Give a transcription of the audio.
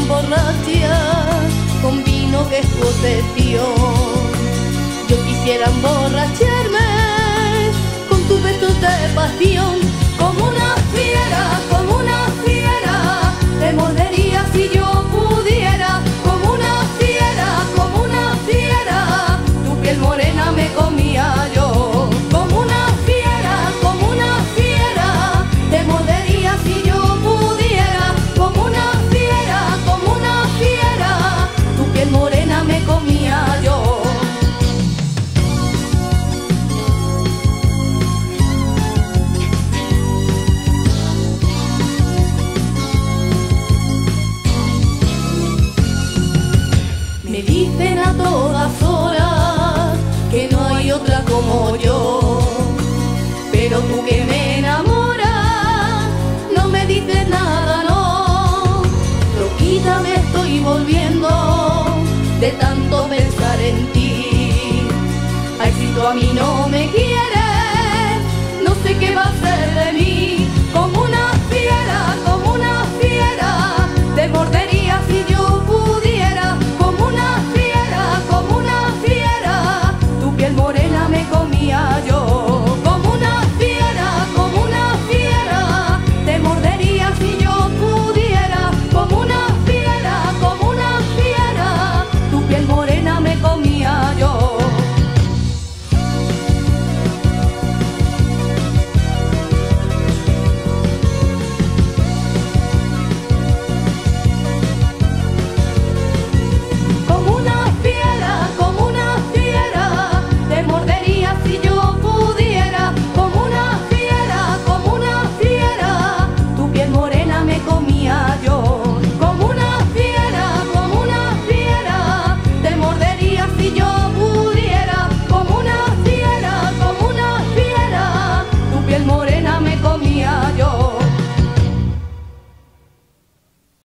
emborrachar con vino que es posesión. Yo quisiera emborracharme con tus besos de pasión. Como una fiera, te mordería si yo pudiera. Como una fiera, tu piel morena me comía yo. Como una fiera, te mordería si yo pudiera. Como una fiera, tu piel morena me comía yo. Me dicen a todas horas que no hay otra como yo.